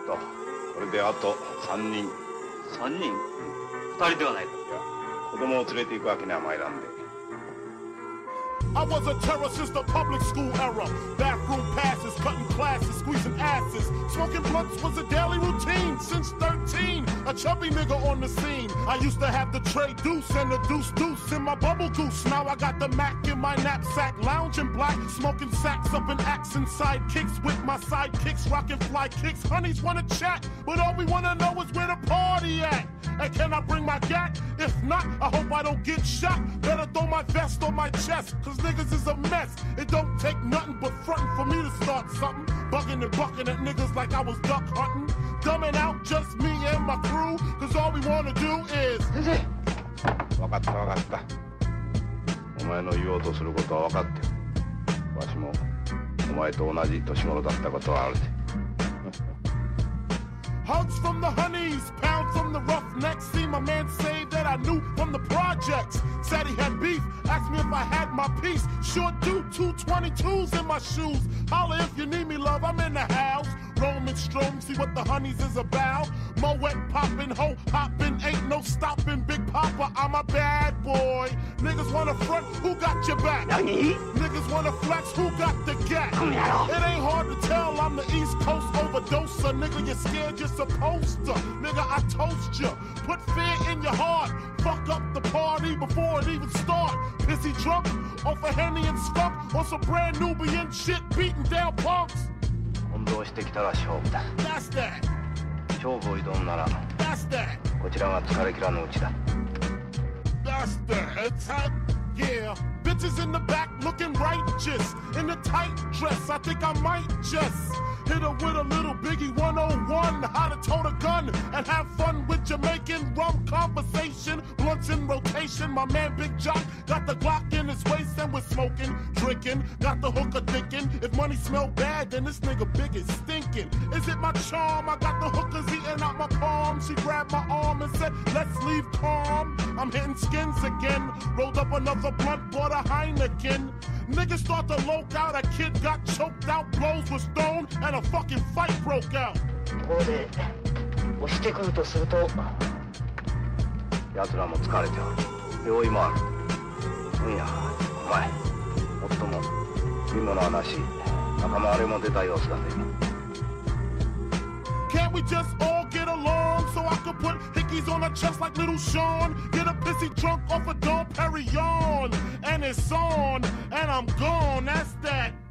これであと3人。 3人 ?2 人ではないか。 いや、子供を連れて行くわけには参らんで。 I was a terror since the public school era. Bathroom passes, cutting classes, squeezing asses. Smoking blunts was a daily routine since 13. A chubby nigga on the scene. I used to have the tray deuce and the deuce in my bubble goose. Now I got the Mac in my knapsack, lounging black, smoking sacks up in axe and sidekicks with my sidekicks, rocking fly kicks. Honeys wanna chat, but all we wanna know is where the party at. And can I bring my gat? If not, I hope I don't get shot. Better throw my vest on my chest, cause niggas is a mess. It don't take nothing but frontin' for me to start something. Bugging and bucking at niggas like I was duck hunting. Dumbing out just me and my crew, cause all we wanna do is... 分かった分かった。お前の言おうとすることは分かってる。わしもお前と同じ年頃だったことはあるで。 Hugs from the honeys, pound from the roughnecks. See my man say that I knew from the projects. Said he had beef, asked me if I had my piece. Sure do, 222s in my shoes. Holla if you need me, love, I'm in the house. Roman Strome, see what the honeys is about. Moet poppin', ho hoppin', ain't no stoppin'. Big Papa, I'm a bad boy. Niggas wanna front, who got your back? Niggas wanna flex, who got the gap? It ain't hard to tell, I'm the East Coast overdoser. Nigga, you're scared, you're supposed to. Nigga, I toast ya. Put fear in your heart. Fuck up the party before it even start. Pissy drunk, off a Henny and skunk, on some brand Nubian shit, beating down punks. 運動してきたら勝負だ。 That's that. 勝負を挑むなら That's that. こちらが疲れ切らぬうちだ。 That's that. It's hot. Yeah. Bitches in the back looking righteous. In a tight dress. I think I might just hit her with a little Biggie 101. How to tote a gun and have fun with Jamaican rum conversation. Blunts in rotation. My man Big Jock got the Glock in his waist and we're smoking, drinking. Got the hooker thinking. If money smell bad, then this nigga Big is stinking. Is it my charm? I got the hookers eating out my palm. She grabbed my arm and said, let's leave calm. I'm hitting skins again. Rolled up another blunt, bought a Heineken. Niggas start to loke out. A kid got choked out. Blows was thrown and a fucking fight broke out. ここで押してくるとすると奴らも疲れておる。用意もある。いや、お前もっとも今の話仲間割れも出た様子だぜ。 Can't we just all get along so I could put hickeys on her chest like little Sean? Get a pissy drunk off a Dom Perignon. And it's on, and I'm gone, that's that.